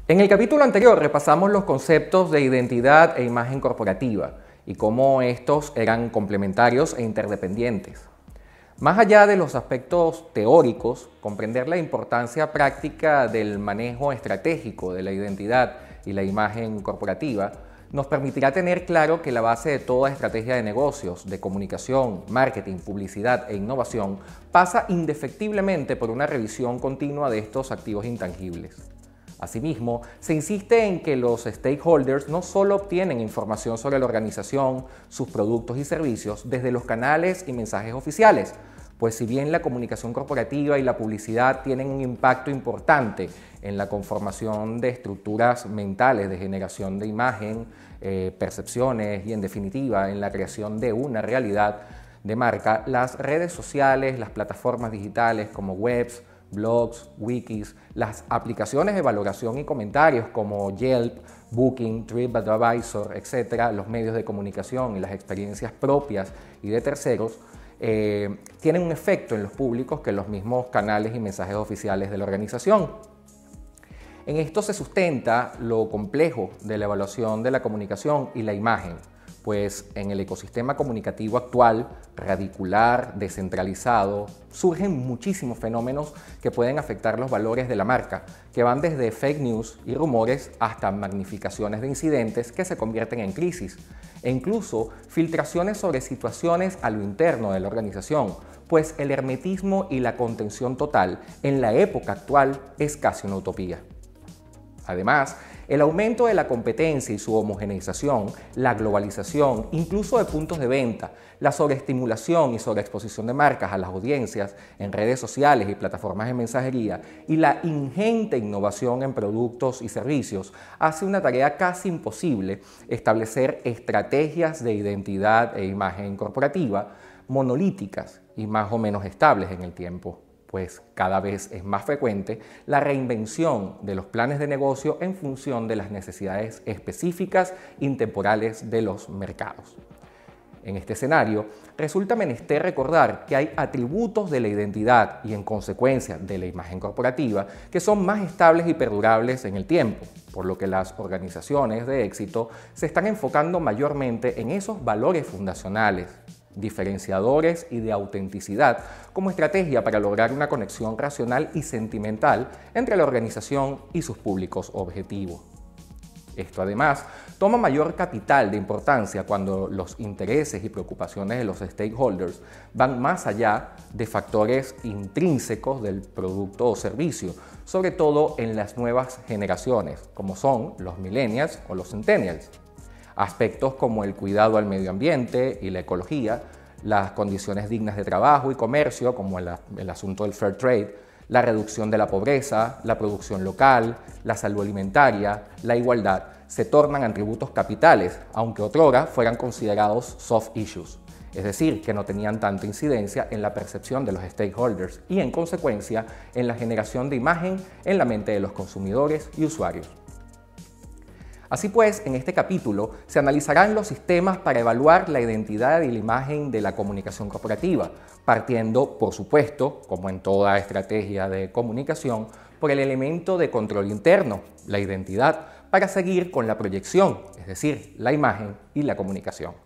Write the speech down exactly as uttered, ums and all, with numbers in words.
En el capítulo anterior repasamos los conceptos de identidad e imagen corporativa y cómo estos eran complementarios e interdependientes. Más allá de los aspectos teóricos, comprender la importancia práctica del manejo estratégico de la identidad y la imagen corporativa nos permitirá tener claro que la base de toda estrategia de negocios, de comunicación, marketing, publicidad e innovación pasa indefectiblemente por una revisión continua de estos activos intangibles. Asimismo, se insiste en que los stakeholders no solo obtienen información sobre la organización, sus productos y servicios desde los canales y mensajes oficiales, pues si bien la comunicación corporativa y la publicidad tienen un impacto importante en la conformación de estructuras mentales de generación de imagen, eh, percepciones y en definitiva en la creación de una realidad de marca, las redes sociales, las plataformas digitales como webs, blogs, wikis, las aplicaciones de valoración y comentarios como Yelp, Booking, TripAdvisor, etcétera, los medios de comunicación y las experiencias propias y de terceros, eh, tienen un efecto en los públicos que los mismos canales y mensajes oficiales de la organización. En esto se sustenta lo complejo de la evaluación de la comunicación y la imagen, pues en el ecosistema comunicativo actual, radicular, descentralizado, surgen muchísimos fenómenos que pueden afectar los valores de la marca, que van desde fake news y rumores hasta magnificaciones de incidentes que se convierten en crisis, e incluso filtraciones sobre situaciones a lo interno de la organización, pues el hermetismo y la contención total en la época actual es casi una utopía. Además, el aumento de la competencia y su homogeneización, la globalización, incluso de puntos de venta, la sobreestimulación y sobreexposición de marcas a las audiencias en redes sociales y plataformas de mensajería y la ingente innovación en productos y servicios hace una tarea casi imposible establecer estrategias de identidad e imagen corporativa monolíticas y más o menos estables en el tiempo, pues cada vez es más frecuente la reinvención de los planes de negocio en función de las necesidades específicas intemporales de los mercados. En este escenario, resulta menester recordar que hay atributos de la identidad y en consecuencia de la imagen corporativa que son más estables y perdurables en el tiempo, por lo que las organizaciones de éxito se están enfocando mayormente en esos valores fundacionales, diferenciadores y de autenticidad como estrategia para lograr una conexión racional y sentimental entre la organización y sus públicos objetivos. Esto además toma mayor capital de importancia cuando los intereses y preocupaciones de los stakeholders van más allá de factores intrínsecos del producto o servicio, sobre todo en las nuevas generaciones, como son los millennials o los centennials. Aspectos como el cuidado al medio ambiente y la ecología, las condiciones dignas de trabajo y comercio, como el, el asunto del fair trade, la reducción de la pobreza, la producción local, la salud alimentaria, la igualdad, se tornan atributos capitales, aunque otrora fueran considerados soft issues, es decir, que no tenían tanta incidencia en la percepción de los stakeholders y, en consecuencia, en la generación de imagen en la mente de los consumidores y usuarios. Así pues, en este capítulo se analizarán los sistemas para evaluar la identidad y la imagen de la comunicación corporativa, partiendo, por supuesto, como en toda estrategia de comunicación, por el elemento de control interno, la identidad, para seguir con la proyección, es decir, la imagen y la comunicación.